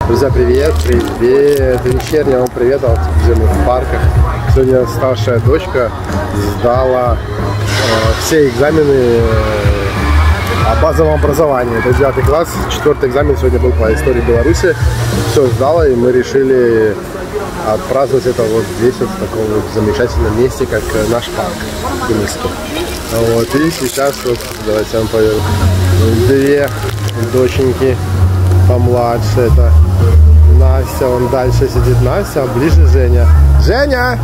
Друзья, привет, привет, вечерний вам привет, где мы в парках. Сегодня старшая дочка сдала все экзамены о базовом образовании. Это 9 класс, 4 экзамен сегодня был по истории Беларуси. Все сдала, и мы решили отпраздновать это вот здесь, вот в таком вот замечательном месте, как наш парк в Минске. Вот, и сейчас вот, давайте я вам поведу, две доченьки помладше, это Настя, вон дальше сидит Настя, а ближе Женя. Женя!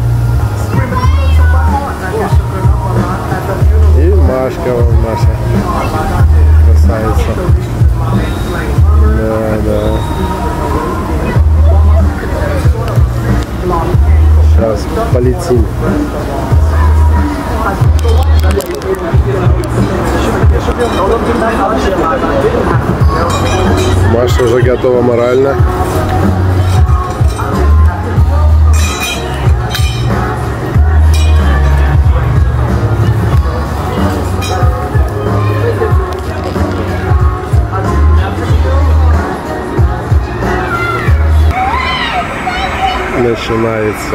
И Машка, вон Маша. Красавица. Да, да. Сейчас полетим. Маша уже готова морально. Начинается.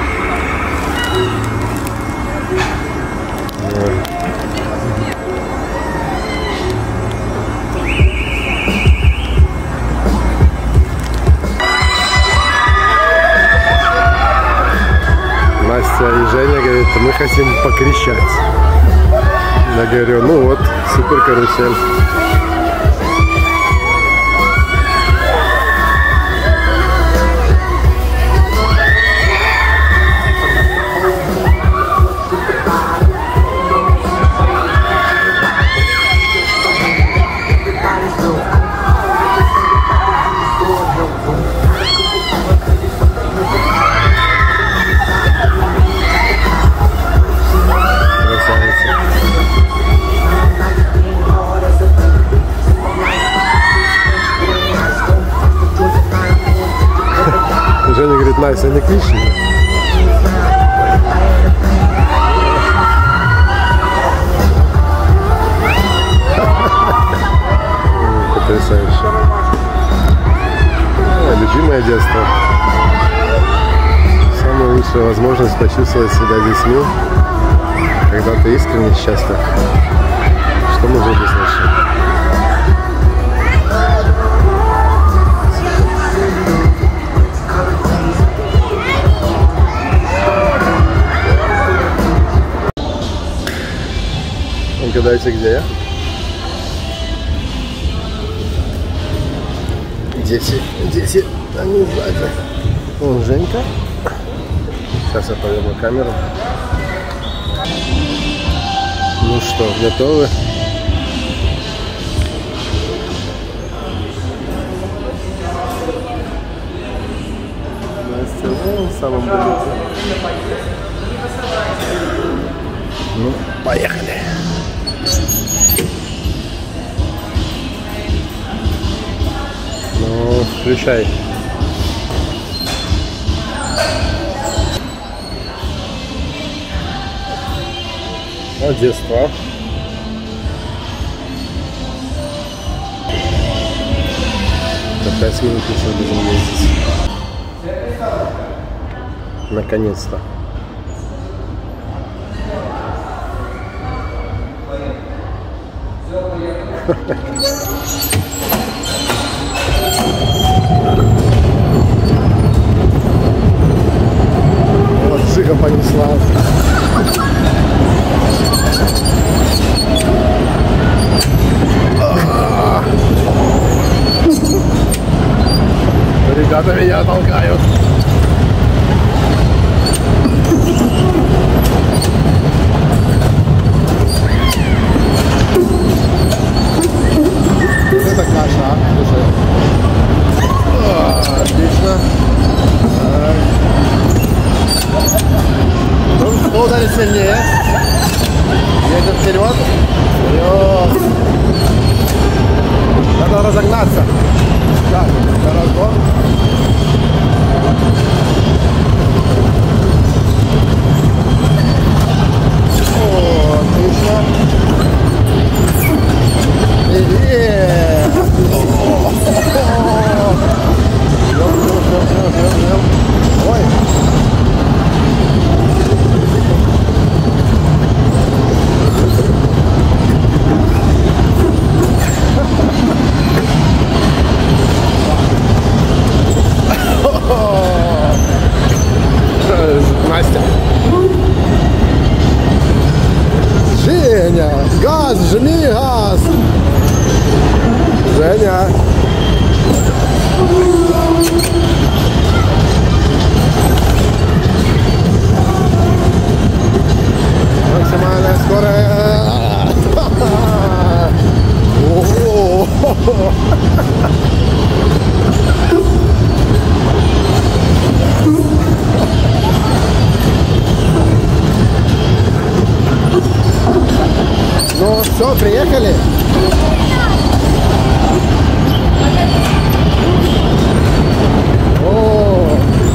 Настя и Женя говорят, мы хотим покричать. Я говорю, ну вот, супер карусель. Женя говорит, Настя, не кричи. Потрясающе. Любимое детство. Самая лучшая возможность почувствовать себя детьми, когда ты искренне счастлив. Что может быть лучше? Угадайте, где я? Дети, они сзади. Вон Женька. Сейчас я поверну камеру. Ну что, готовы? Настя, ну, в самом деле. Ну, поехали. Ну, включай. Детство. За 5 минут еще будем ездить. Наконец-то. Вот Жига понесла. Ребята меня толкают. Это каша, слушай. Отлично. Кто ударит сильнее? Едет вперед. Вперед. Надо разогнаться. Так, на разгон. Все, приехали? О!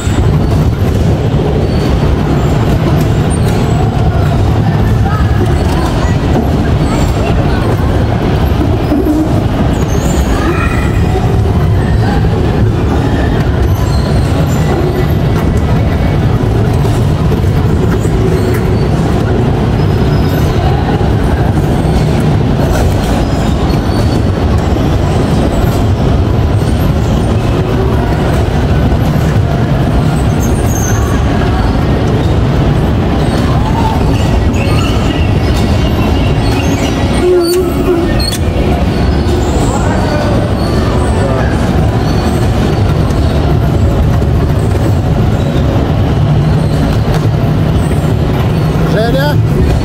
Женя?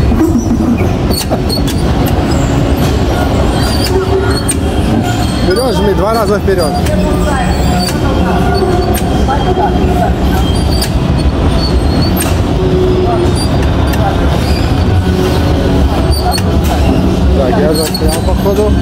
Вперед жми, 2 раза вперед. Так, я застрял походу.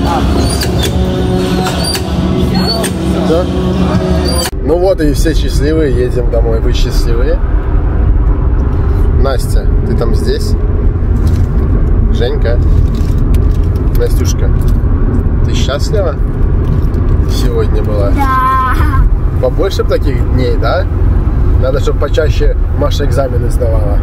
Да? Ну вот и все счастливые, едем домой. Вы счастливые? Настя, ты там здесь? Женька? Настюшка, ты счастлива? Сегодня была? Да. Побольше таких дней, да? Надо, чтобы почаще Маша экзамены сдавала.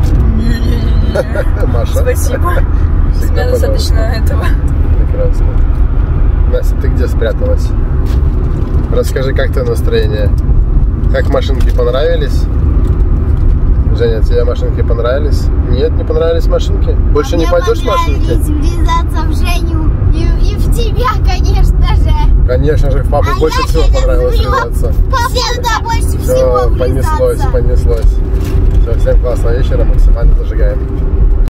Маша. Спасибо. Тебе достаточно этого. Прекрасно. Настя, ты где спряталась? Расскажи, как твое настроение? Как машинки понравились? Женя, тебе машинки понравились? Нет, не понравились машинки? Больше не пойдешь в машинки? Врезаться в Женю и в тебя, конечно же. Конечно же, в папу больше всего понравилось врезаться. Всегда больше Все, всего понеслось, врезаться. понеслось. Все, всем классного вечера, максимально зажигаем.